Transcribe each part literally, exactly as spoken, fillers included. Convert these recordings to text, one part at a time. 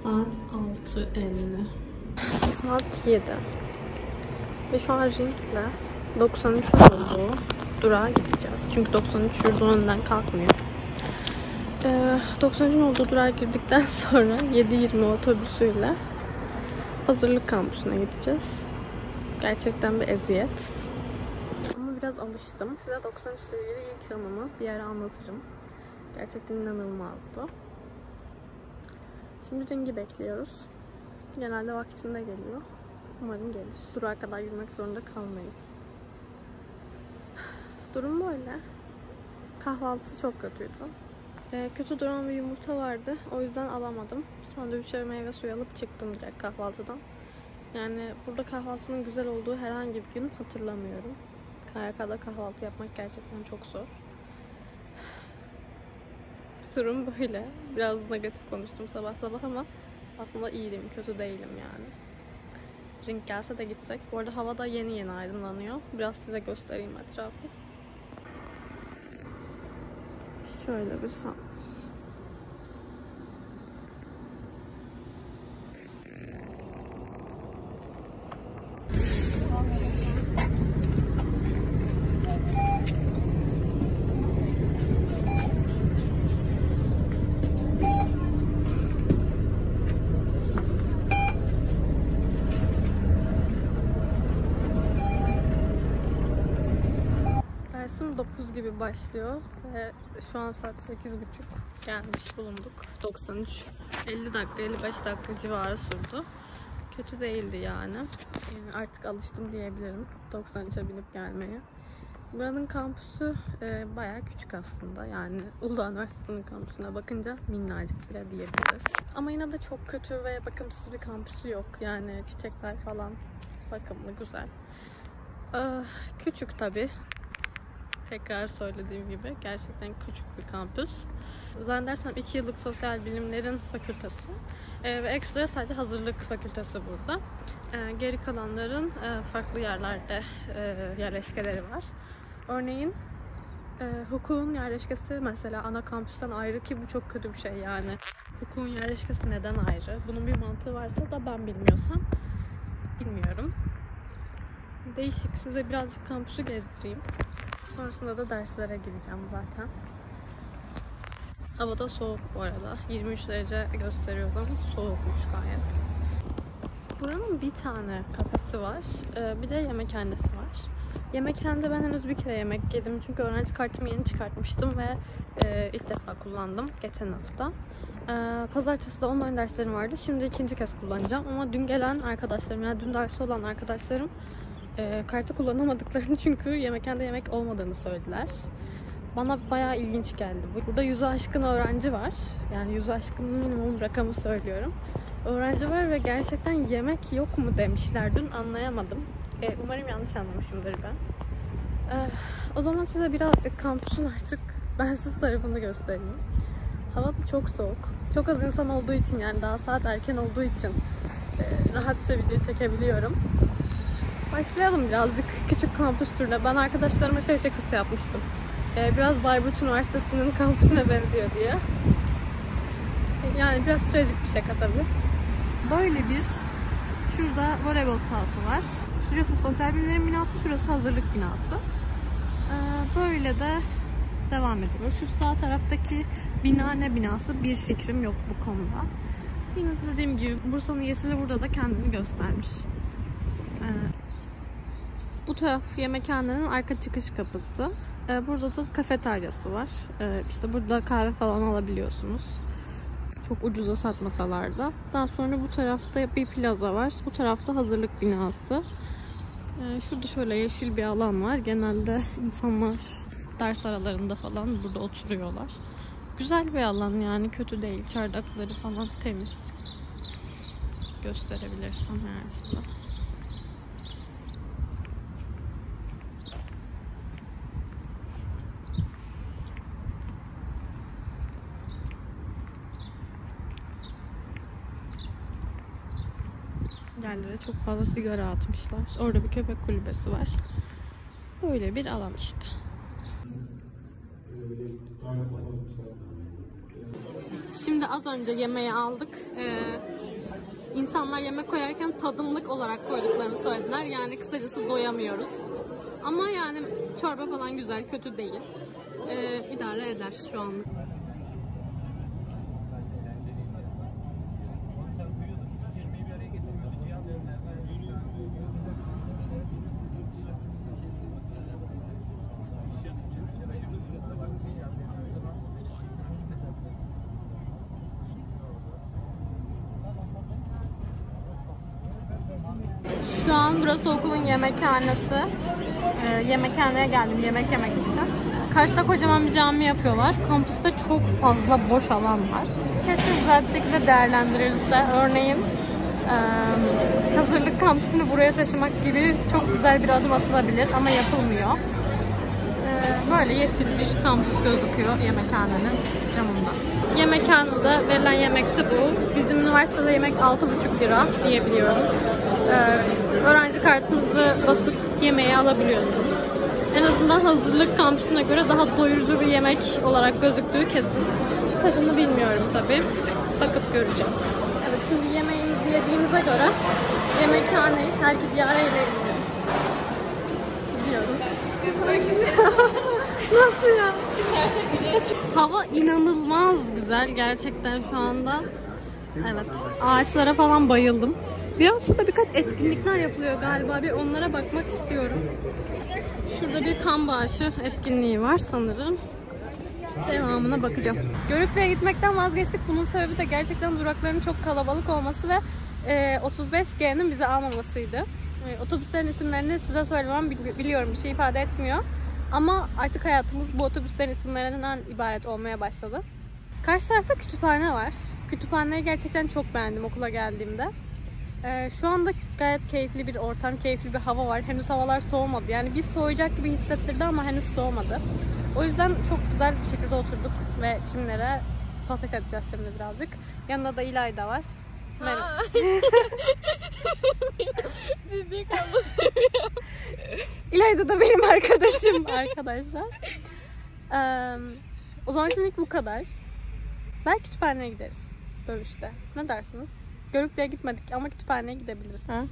Saat altı elli. Saat yedi. Ve şu an Ring'le doksan üç olduğu durağa gideceğiz. Çünkü doksan üç yurdun önünden kalkmıyor. Ee, doksan üçün olduğu durağa girdikten sonra yedi yirmi otobüsüyle Hazırlık Kampüsü'ne gideceğiz. Gerçekten bir eziyet. Ama biraz alıştım. Size doksan üç ile ilgili ilk anımı bir ara anlatırım. Gerçekten inanılmazdı. Şimdi Ring'i bekliyoruz. Genelde vaktinde geliyor. Umarım gelir. Durağa kadar yürümek zorunda kalmayız. Durum böyle. Kahvaltı çok kötüydü. Ee, kötü duran bir yumurta vardı. O yüzden alamadım. Sandviç ve meyve suyu alıp çıktım direkt kahvaltıdan. Yani burada kahvaltının güzel olduğu herhangi bir gün hatırlamıyorum. K Y K'da kahvaltı yapmak gerçekten çok zor. Durum böyle. Biraz negatif konuştum sabah sabah ama aslında iyiyim, kötü değilim yani. Ring gelse de gitsek. Bu arada hava da yeni yeni aydınlanıyor. Biraz size göstereyim etrafı. Şöyle bir havuz. dokuz gibi başlıyor ve şu an saat sekiz buçuk, gelmiş bulunduk. doksan üç elli dakika elli beş dakika civarı sürdü. Kötü değildi yani. yani artık alıştım diyebilirim doksan üçe binip gelmeye. Buranın kampüsü e, bayağı küçük aslında, yani Uludağ Üniversitesi'nin kampüsüne bakınca minnacık bile diyebiliriz. Ama yine de çok kötü ve bakımsız bir kampüsü yok. Yani çiçekler falan bakımlı, güzel. Ee, küçük tabii. Tekrar söylediğim gibi gerçekten küçük bir kampüs. Zannedersem iki yıllık sosyal bilimlerin fakültesi ee, ve ekstra sadece hazırlık fakültesi burada. Ee, geri kalanların e, farklı yerlerde e, yerleşkeleri var. Örneğin e, hukukun yerleşkesi mesela ana kampüsten ayrı, ki bu çok kötü bir şey yani. Hukukun yerleşkesi neden ayrı? Bunun bir mantığı varsa da ben bilmiyorsam bilmiyorum. Değişik. Size birazcık kampüsü gezdireyim. Sonrasında da derslere gireceğim zaten. Hava da soğuk bu arada. yirmi üç derece gösteriyordu ama soğukmuş gayet. Buranın bir tane kafesi var. Bir de yemekhanesi var. Yemekhanede ben henüz bir kere yemek yedim. Çünkü öğrenci kartımı yeni çıkartmıştım ve ilk defa kullandım geçen hafta. Pazartesi de online derslerim vardı. Şimdi ikinci kez kullanacağım. Ama dün gelen arkadaşlarım, yani dün dersi olan arkadaşlarım E, kartı kullanamadıklarını, çünkü yemekhanede yemek olmadığını söylediler. Bana bayağı ilginç geldi. Burada yüzü aşkın öğrenci var. Yani yüzü aşkın minimum rakamı söylüyorum. Öğrenci var ve gerçekten yemek yok mu demişler. Dün anlayamadım. E, umarım yanlış anlamışımdır ben. E, o zaman size birazcık kampüsün artık bensiz tarafını göstereyim. Hava da çok soğuk. Çok az insan olduğu için, yani daha saat erken olduğu için e, rahatça video çekebiliyorum. Başlayalım birazcık küçük kampüs turuna. Ben arkadaşlarıma şey şakası yapmıştım. Ee, biraz Bayburt Üniversitesi'nin kampüsüne benziyor diye. Yani biraz trajik bir şaka tabii. Böyle bir, şurada voleybol sahası var. Şurası sosyal bilimlerin binası, şurası hazırlık binası. Ee, böyle de devam ediyor. Şu sağ taraftaki bina ne binası, bir fikrim yok bu konuda. Yine dediğim gibi Bursa'nın yeşili burada da kendini göstermiş. Ee, Bu taraf yemekhanenin arka çıkış kapısı. Ee, burada da kafeteryası var. Ee, işte burada kahve falan alabiliyorsunuz. Çok ucuza satmasalar da. Daha sonra bu tarafta bir plaza var. Bu tarafta hazırlık binası. Ee, şurada şöyle yeşil bir alan var. Genelde insanlar ders aralarında falan burada oturuyorlar. Güzel bir alan yani, kötü değil. Çardakları falan temiz. Gösterebilirsem eğer size. Yerlere çok fazla sigara atmışlar. Orada bir köpek kulübesi var. Böyle bir alan işte. Şimdi az önce yemeği aldık. Ee, insanlar yemek koyarken tadımlık olarak koyduklarını söylediler. Yani kısacası doyamıyoruz. Ama yani çorba falan güzel, kötü değil. Ee, idare eder şu an. Şu an burası okulun yemekhanesi. Ee, yemekhaneye geldim yemek yemek için. Karşıda kocaman bir cami yapıyorlar. Kampüste çok fazla boş alan var. Keşke güzel bir şekilde değerlendirilirse. Örneğin e, hazırlık kampüsünü buraya taşımak gibi çok güzel bir adım atılabilir ama yapılmıyor. E, böyle yeşil bir kampüs gözüküyor yemekhanenin camında. Yemekhanede verilen yemekte bu. Bizim üniversitede yemek altı buçuk lira diyebiliyoruz. Ee, öğrenci kartınızı basıp yemeği alabiliyorsunuz. En azından hazırlık kampüsüne göre daha doyurucu bir yemek olarak gözüktüğü kesin. Tadını bilmiyorum tabii. Bakıp göreceğim. Evet, şimdi yemeğimizi yediğimize göre yemekhaneyi terk diyara ilerliyoruz. Gidiyoruz. Nasıl ya? Hava inanılmaz güzel gerçekten şu anda. Evet, ağaçlara falan bayıldım. Biraz şurada birkaç etkinlikler yapılıyor galiba. Bir onlara bakmak istiyorum. Şurada bir kan bağışı etkinliği var sanırım. Devamına bakacağım. Görükle'ye gitmekten vazgeçtik. Bunun sebebi de gerçekten durakların çok kalabalık olması ve e, otuz beş G'nin bizi almamasıydı. E, otobüslerin isimlerini size söylemem biliyorum, bir şey ifade etmiyor. Ama artık hayatımız bu otobüslerin isimlerinden ibaret olmaya başladı. Karşı tarafta kütüphane var. Kütüphaneyi gerçekten çok beğendim okula geldiğimde. Ee, şu anda gayet keyifli bir ortam, keyifli bir hava var. Henüz havalar soğumadı. Yani bir soğuyacak gibi hissettirdi ama henüz soğumadı. O yüzden çok güzel bir şekilde oturduk ve çimlere sohbet edeceğiz şimdi birazcık. Yanında da İlayda var. Merhaba. Ciddi kalma seviyorum. İlayda da benim arkadaşım arkadaşlar. Ee, o zaman şimdilik bu kadar. Belki kütüphaneye gideriz dönüşte. Ne dersiniz? Görükle'ye gitmedik ama kütüphaneye gidebiliriz. Ha?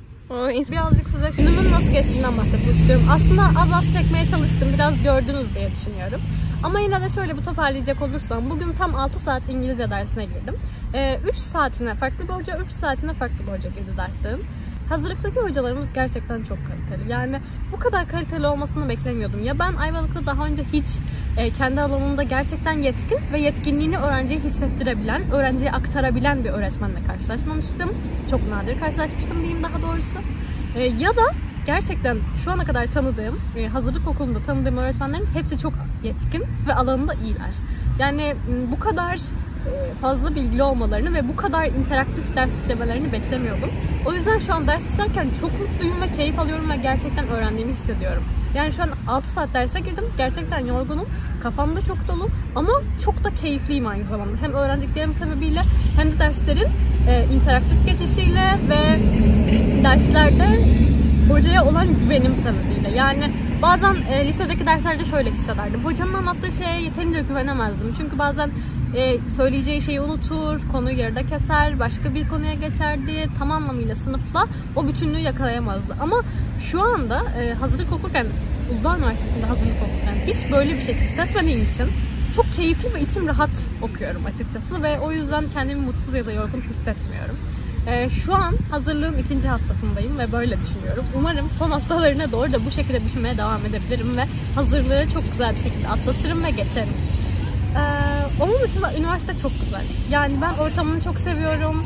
O birazcık size günümün nasıl geçtiğinden bahsetmek istiyorum. Aslında az az çekmeye çalıştım. Biraz gördünüz diye düşünüyorum. Ama yine de şöyle bir toparlayacak olursam. Bugün tam altı saat İngilizce dersine girdim. Ee, üç saatine farklı bir hoca, üç saatine farklı bir hoca girdi derslerim. Hazırlıktaki hocalarımız gerçekten çok kaliteli. Yani bu kadar kaliteli olmasını beklemiyordum. Ya ben Ayvalık'ta daha önce hiç e, kendi alanında gerçekten yetkin ve yetkinliğini öğrenciye hissettirebilen, öğrenciye aktarabilen bir öğretmenle karşılaşmamıştım. Çok nadir karşılaşmıştım diyeyim daha doğrusu. E, ya da gerçekten şu ana kadar tanıdığım, e, hazırlık okulunda tanıdığım öğretmenlerin hepsi çok yetkin ve alanında iyiler. Yani bu kadar fazla bilgili olmalarını ve bu kadar interaktif ders işlemelerini beklemiyordum. O yüzden şu an ders işlerken çok mutluyum ve keyif alıyorum ve gerçekten öğrendiğimi hissediyorum. Yani şu an altı saat derse girdim. Gerçekten yorgunum. Kafam da çok dolu ama çok da keyifliyim aynı zamanda. Hem öğrendiklerim sebebiyle hem de derslerin e, interaktif geçişiyle ve derslerde hocaya olan güvenim sebebiyle. Yani bazen e, lisedeki derslerde şöyle hissederdim. Hocanın anlattığı şeye yeterince güvenemezdim. Çünkü bazen e, söyleyeceği şeyi unutur, konuyu yarıda keser, başka bir konuya geçerdi. Tam anlamıyla sınıfla o bütünlüğü yakalayamazdı. Ama şu anda e, hazırlık okurken, Uludağ Üniversitesi'nde hazırlık okurken hiç böyle bir şey hissetmediğim için çok keyifli ve içim rahat okuyorum açıkçası. Ve o yüzden kendimi mutsuz ya da yorgun hissetmiyorum. Ee, şu an hazırlığın ikinci haftasındayım ve böyle düşünüyorum. Umarım son haftalarına doğru da bu şekilde düşünmeye devam edebilirim ve hazırlığı çok güzel bir şekilde atlatırım ve geçerim. Ee, onun dışında üniversite çok güzel. Yani ben ortamını çok seviyorum,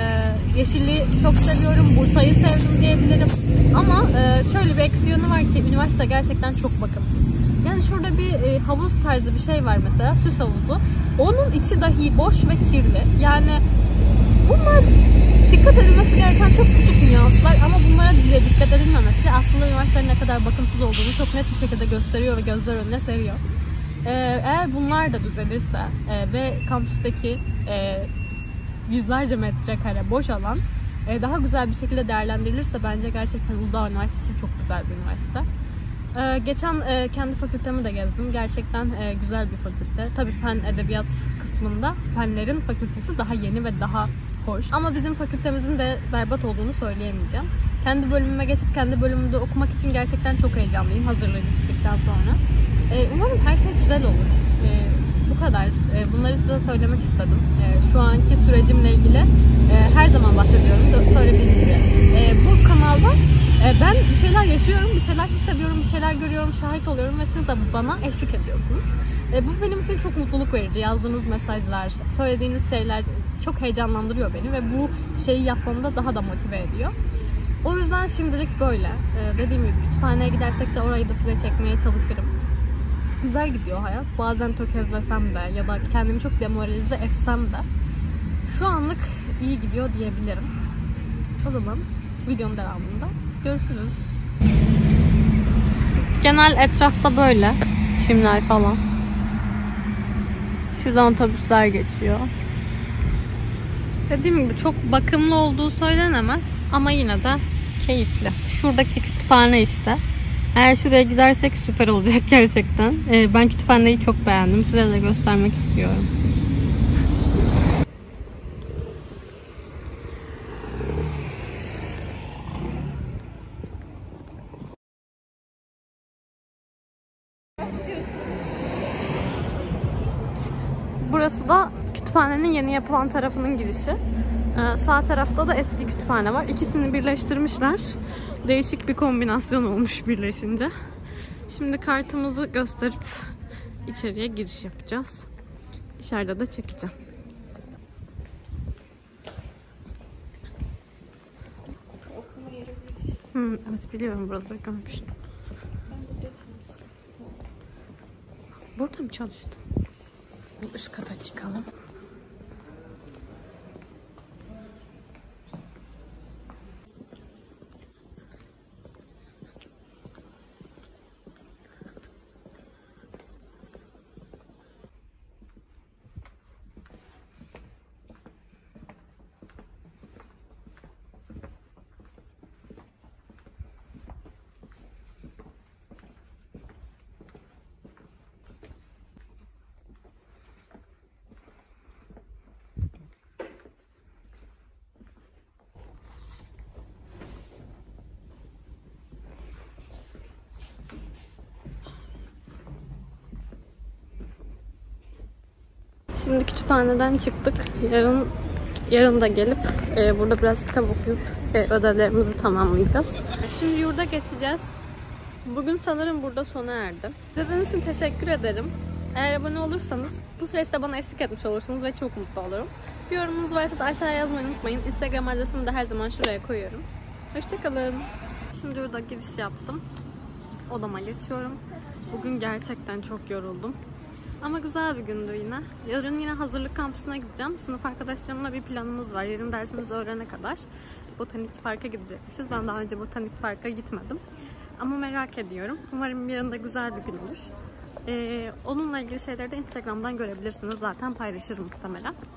ee, yeşilliği çok seviyorum, Bursa'yı sevdim diyebilirim. Ama e, şöyle bir eksi yönü var ki üniversite gerçekten çok bakımsız. Yani şurada bir e, havuz tarzı bir şey var mesela, süs havuzu. Onun içi dahi boş ve kirli. Yani bunlar dikkat edilmesi gereken çok küçük nüanslar ama bunlara bile dikkat edilmemesi aslında üniversitenin ne kadar bakımsız olduğunu çok net bir şekilde gösteriyor ve gözler önüne seriyor. Ee, eğer bunlar da düzelirse e, ve kampüsteki e, yüzlerce metrekare boş alan e, daha güzel bir şekilde değerlendirilirse bence gerçekten Uludağ Üniversitesi çok güzel bir üniversite. Ee, geçen e, kendi fakültemi de gezdim. Gerçekten e, güzel bir fakülte. Tabii fen edebiyat kısmında fenlerin fakültesi daha yeni ve daha hoş. Ama bizim fakültemizin de berbat olduğunu söyleyemeyeceğim. Kendi bölümüme geçip kendi bölümümde okumak için gerçekten çok heyecanlıyım hazırlığı bitirdikten sonra. Ee, umarım her şey güzel olur. Ee, bu kadar. Ee, bunları size söylemek istedim. Ee, şu anki sürecimle ilgili e, her zaman bahsediyorum. Söylediğim gibi. Ee, bu kanalda e, ben bir şeyler yaşıyorum, bir şeyler hissediyorum, bir şeyler görüyorum, şahit oluyorum ve siz de bana eşlik ediyorsunuz. E, bu benim için çok mutluluk verici. Yazdığınız mesajlar, söylediğiniz şeyler çok heyecanlandırıyor beni ve bu şeyi yapmamda daha da motive ediyor. O yüzden şimdilik böyle. Ee, dediğim gibi kütüphaneye gidersek de orayı da size çekmeye çalışırım. Güzel gidiyor hayat. Bazen tökezlesem de ya da kendimi çok demoralize etsem de şu anlık iyi gidiyor diyebilirim. O zaman videonun devamında görüşürüz. Genel etrafta böyle. Çimler falan. Şuradan otobüsler geçiyor. Dediğim gibi çok bakımlı olduğu söylenemez ama yine de keyifli. Şuradaki kütüphane işte. Eğer şuraya gidersek süper olacak gerçekten. Ee, ben kütüphaneyi çok beğendim. Size de göstermek istiyorum. Burası da kütüphanenin yeni yapılan tarafının girişi. Ee, sağ tarafta da eski kütüphane var. İkisini birleştirmişler. Değişik bir kombinasyon olmuş birleşince. Şimdi kartımızı gösterip içeriye giriş yapacağız. İçeride de çekeceğim. Hmm, evet biliyorum burada görmüş. Burada mı çalıştın? Üst kata çıkalım. Şimdi kütüphaneden çıktık. Yarın yarın da gelip e, burada biraz kitap okuyup e, ödevlerimizi tamamlayacağız. Şimdi yurda geçeceğiz. Bugün sanırım burada sona erdi. İzlediğiniz için teşekkür ederim. Eğer abone olursanız bu süreçte bana eşlik etmiş olursunuz ve çok mutlu olurum. Bir yorumunuz varsa da aşağıya yazmayı unutmayın. Instagram adresimi de her zaman şuraya koyuyorum. Hoşçakalın. Şimdi yurda giriş yaptım. Odama geçiyorum. Bugün gerçekten çok yoruldum. Ama güzel bir gündü yine. Yarın yine hazırlık kampüsüne gideceğim. Sınıf arkadaşlarımla bir planımız var. Yarın dersimizi öğrene kadar botanik parka gidecekmişiz. Ben daha önce botanik parka gitmedim. Ama merak ediyorum. Umarım yarın da güzel bir gün olur. Ee, onunla ilgili şeyleri de Instagram'dan görebilirsiniz. Zaten paylaşırım muhtemelen.